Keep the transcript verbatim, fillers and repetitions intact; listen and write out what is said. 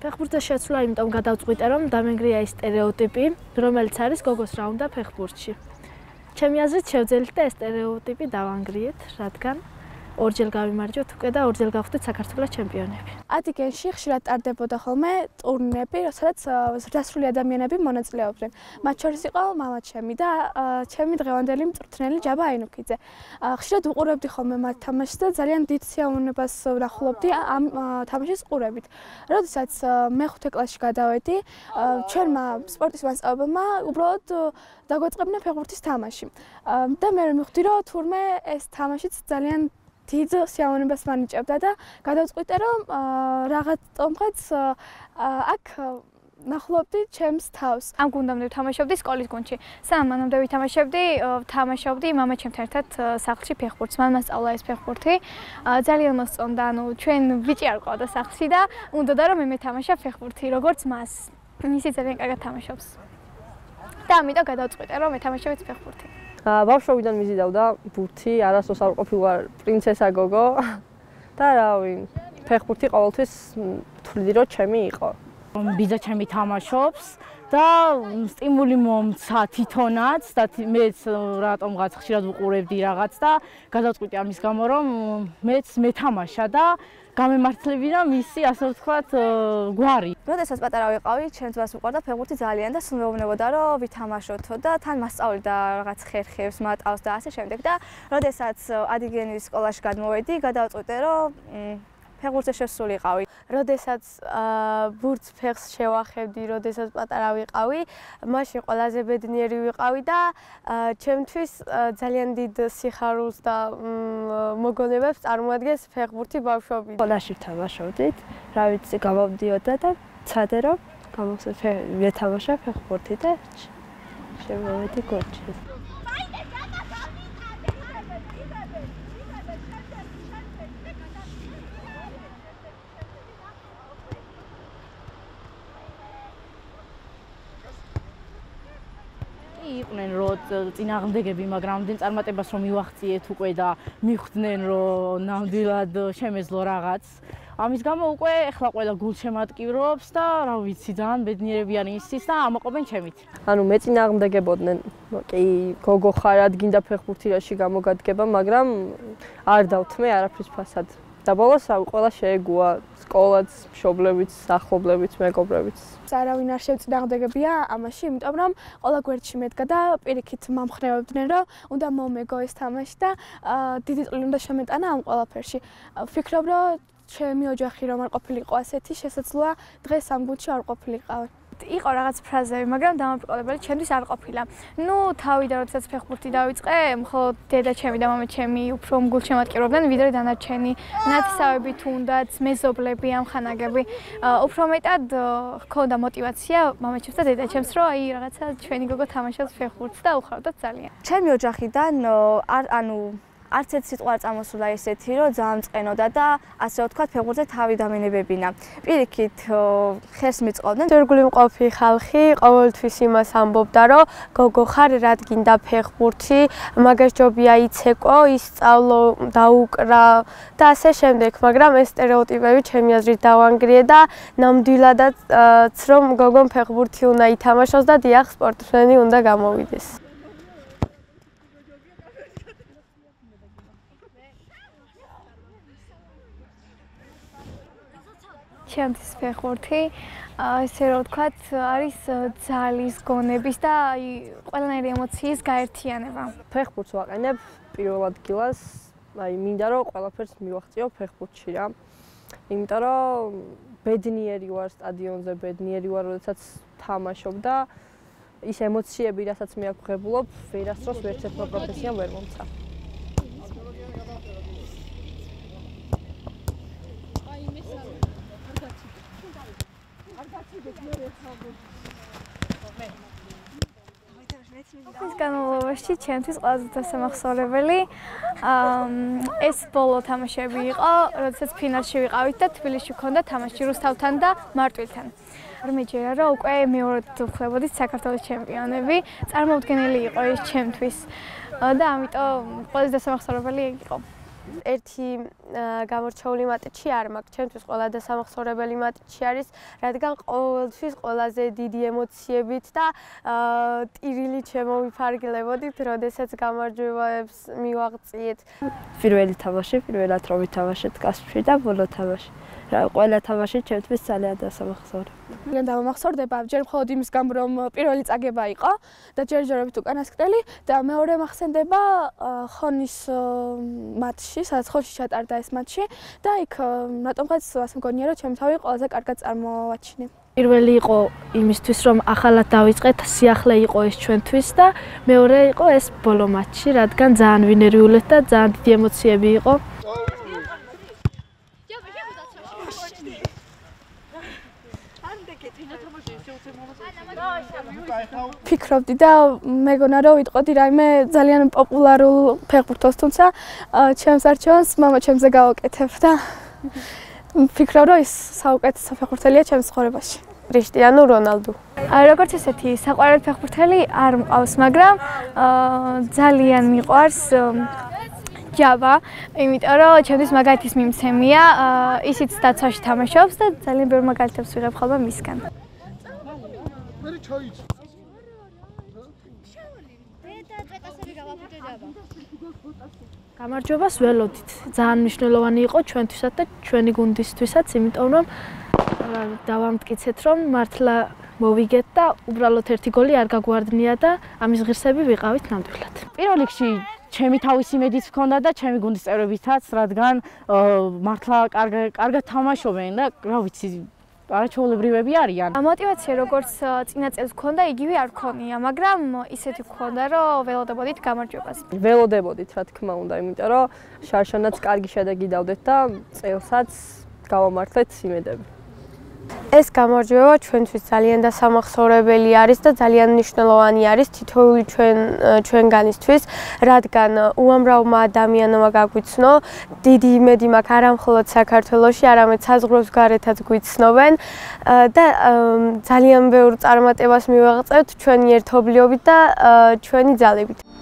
ფეხბურთზე შეცვლა იმიტომ გადავწყვიტე, რომ დამენგრია ის სტერეოტიპი, რომელიც არის გოგოს რა უნდა ფეხბურთში. ჩემი აზრით შევძელით და ეს სტერეოტიპი დავანგრიეთ, რადგან ორჯერ გავიმარჯვეთ უკვე და ორჯერ გავხდით საქართველოს ჩემპიონები. ადიგენში ხშირად ტარდებოდა ხოლმე ტურნირები, სადაც ზრდასრული ადამიანები მონაწილეობდნენ. მათ შორის იყო მამაჩემი და ჩემი დღევანდელი მწვრთნელი ჯაბა აინუქიძე. ხშირად უყურებდი ხოლმე მათ თამაშს და ძალიან დიდ სიამოვნებას ვნახულობდი ამ თამაშის ყურებით. როდესაც მეხუთე კლასში გადავედი, ჩვენმა სპორტის მასწავლებელმა უბრალოდ დაგვეწყებინა ფეხბურთის თამაში. და მე მივხვდი, რომ თურმე ეს თამაშიც ძალიან დიდ სიამოვნებას მანიჭებდა და გადავწყვიტე, რომ რაღაც ტომღაც აქ ნახულობდი ჩემს თავს. ამ გუნდამდე ვთამაშობდი სკოლის გუნდში. სამ მანამდე ვითამაშებდი, ვთამაშობდი მამაჩემთან ერთად სახლში ფეხბურთს. მან მასწავლა ეს ფეხბურთი. ძალიან მოსწონდა, ანუ ჩვენ ბიჭი არ ყავდა სახლში და უნდოდა რომ მე მეთამაშა ფეხბურთი, როგორც მას. ისი ძალიან კარგად თამაშობს. და ამიტომ გადავწყვიტე, რომ მეთამაშებიც ფეხბურთი. ბავშვობიდან მიზიდავდა ბურთი, არასდროს არ ყოფილა პრინცესა გოგო და რავი, ფეხბურთი ყოველთვის ვთვლი რომ ჩემი იყო. ბიძა ჩემი თამაშობს და სტიმული მომცა თვითონაც და მეც რატომღაც ხშირად ვუყურებდი რაღაც და გადავწყვიტე ამის გამო რომ მეც მეთამაშა და გამემართლებინა მისი ასე ვთქვათ გვარი. როდესაც პატარა ვიყავი, ჩემს მას უყვარდა ფეხბურთი ძალიან და სულ მეუბნებოდა რომ ვითამაშოთო და თან მასწავლიდა რაღაც ხერხებს, მატავს და ასე შემდეგ და როდესაც ადიგენის სკოლაში გადმოვედი, გადავწყვიტე რომ ფეხბურთზე შესულიყავი. როდესაც ბურთს ფეხს შევახებდი, როდესაც პატარა ვიყავი, მაშინ ყველაზე ბედნიერი ვიყავი და ჩემთვის ძალიან დიდ სიხარულს და მოგონებებს წარმოადგენს ფეხბურთი ბავშვობიდან. სკოლაში ვთამაშობდით, რა ვიცი, გამოვდიოდა და ცადე რომ ვეთამაშა ფეხბურთი და შემოვედი გუნდში. იყვნენ რომ წინააღმდეგები, მაგრამ ამდენ წარმატებას რომ მივახციეთ უკვე და მიხვდნენ რომ ნამდვილად შემეძლო რაღაც. ამის გამო უკვე ეხლა ყველა გულშემატკივრობს და რა ვიცი, ძალიან ბედნიერებიანი ისიც და ამაყობენ ჩემით. ანუ მეწინააღმდეგებოდნენ, კი, გოგო ხარ, ადგინდა ფეხბურთი რაში გამოგადგება, მაგრამ არ დავთმე არაფრის ფასად. და ბოლოს ყველა შეეგუა, სკოლაც, მშობლებიც, ახლობლებიც, მეგობრებიც. არავინ არ შეწინააღმდეგებია ამაში, იმიტომ რომ ყველა გვერდში მედგა და პირიქით მომხნევებდნენ, რომ უნდა მომეგო ეს თამაში და დიდი წვლილი უნდა შემეტანა ამ ყველაფერში. ვფიქრობ, რომ ჩემი ოჯახი რომ არ ყოფილიყო ასეთი, შესაძლოა დღეს ამ გუნდში არ ყოფილიყავი. იყო რაღაც ფრაზები, მაგრამ დამაბრკოლებელი ჩემთვის არ ყოფილა. ნუ თავიდან როდესაც ფეხბურთი დავიწყე, მხოლოდ დედა ჩემი და მამა ჩემი უფრო გულშემატკივრობდნენ, ვიდრე დანარჩენი ნათესავები თუნდაც, მეზობლები, ამხანაგები. უფრო მეტად ჰქონდა мотиваცია მამაჩემს და დედაჩემს, რომ აი რაღაცა ჩვენი გოგო თამაშობს ფეხბურთს და უხარდათ ძალიან. ჩემი ოჯახიდან არ ანუ არც ერთ სიტყვა არ წამოსულა ესეთი, რომ ძალიან წყენოდა და ასე ვთქვათ, ფეხბურთზე თავი დამენებებინა. პირიქით ხერს მიწყობდნენ. ჯერგული მყოფი ხალხი ყოველთვის იმას ამბობდა, რომ გოგო ხარ, რადგინდა ფეხბურთი, მაგას ჯობია იცეკო, ისწავლო, დაუკრა და ასე შემდეგ, მაგრამ ეს სტერეოტიპები ჩემი აზრით დავანგრიე და ნამდვილადაც რომ გოგომ ფეხბურთი უნდა ითამაშოს და დიახ, სპორტსმენი უნდა გამოვიდეს. ჩემთვის ფეხბურთი ესე რომ ვთქვათ, არის ძალის, გონების და ყველანაირი ემოციის გაერთიანება. ფეხბურთს ვაყენებ პირველ ადგილას, აი მინდა რომ ყველაფერს მივახციო ფეხბურთში რა. იმიტომ რომ ბედნიერი ვარ სტადიონზე, ბედნიერი ვარ, როდესაც თამაშობ და ის ემოციები, რასაც მე აქ ვღებულობ, ვერასდროს ვერცერთმა პროფესიამ ვერ მომცა. ეს განმავლობაში ჩემთვის ყველაზე დასამახსოვრებელი ეს ბოლო თამაშები იყო, როდესაც ფინალში ვიყავით და თბილისში ვქონდა თამაში რუსთავთან და მარტვილთან. არ მეჯერა რომ უკვე მეორედ ვხვდებოდით საქართველოს ჩემპიონები, წარმოუდგენელი იყო ეს ჩემთვის და ამიტომ ყველაზე დასამახსოვრებელი იყო. ერთი გამორჩეული მატჩი არ მაქვს. ჩემთვის ყველა დასამახსოვრებელი მატჩი არის, რადგან ყოველთვის ყველაზე დიდი ემოციებით და ტირილი ჩემომიფარგლებოდით, როდესაც გამარჯვებებს მივაღწიეთ. პირველი თამაში, პირველად რომ ვითამაშეთ კასპში და ბოლო თამაში. ყველა თამაში ჩემთვის ძალიან დასამახსოვრებელი. ძალიან დამახსოვრდება, ჯერ მხოლოდ იმის გამო რომ პირველი წაგება იყო და ჯერჯერობით უკანასკნელი და მეორე მახსენდება ხონის მატჩი, სადაც ხონში ჩატარდა ეს მატჩი და იქ რატომღაც ასე მგონია რომ ჩემი თავი ყველაზე კარგად წარმოვაჩინე. პირველი იყო იმისთვის რომ ახალად დავიწყეთ, სიახლე იყო ეს ჩვენთვის და მეორე იყო ეს ბოლო მატჩი, რადგან ძალიან ვინერიულეთ და ძალიან დიდი ემოციები იყო. ფიქრობდი და მეგონა რომ ვიტყოდი რაიმე ძალიან პოპულარულ ფეხბურთელს, თუმცა ჩემს არჩევანს მამა ჩემზე გავაკეთებ და ვფიქრობ რომ ის საუკეთესო ფეხბურთელია ჩემს ცხოვრებაში. კრისტიანო რონალდუ. როგორც ესეთი საყვარელი ფეხბურთელი არ მყავს, მაგრამ ძალიან მიყვარს ჯავა, იმიტომ რომ ჩემთვის მაგალითის მიმცემია, ისიც დაცვაში თამაშობს და ძალიან ბევრ მაგალითებს ვიღებ ხოლმე მისგან. გამარჯვებას ველოდით. ძალიან მნიშვნელოვანი იყო ჩვენთვისაც და ჩვენი გუნდისთვისაც, იმიტომ რომ დავამტკიცეთ რომ მართლა მოვიგეთ და უბრალოდ ერთი გოლი არ გაგვარდნია და ამის ღირსები ვიყავით ნამდვილად. პირველ რიგში ჩემი თავის იმედიც ჰქონდა და ჩემი გუნდის წევრებითაც, რადგან მართლა კარგად თამაშობენ და რა ვიცი არაჩვეულებრივები არიან. მოტივაცია როგორც წინა წელს ჰქონდა, იგივე არ ჰქონია, მაგრამ ისეთი ჰქონდა, რომ ველოდებოდით გამარჯვებას. ველოდებოდით, რა თქმა უნდა, იმიტომ რომ შარშანაც კარგი შედეგი დავდეთ და წელსაც გავამართლეთ იმედები. ეს გამარჯვება ჩვენთვის ძალიან დასამახსოვრებელი არის და ძალიან მნიშვნელოვანი არის თითოეული ჩვენ ჩვენგანისთვის, რადგან უამრავმა ადამიანმა გაგვიცნო, დიდი იმედი მაქვს არა მხოლოდ საქართველოში, არამედ საზღვრებს გარეთაც გვიცნობენ და ძალიან ბევრ წარმატებას მივაღწევთ ჩვენი ერთობლიობით და ჩვენი ძალებით.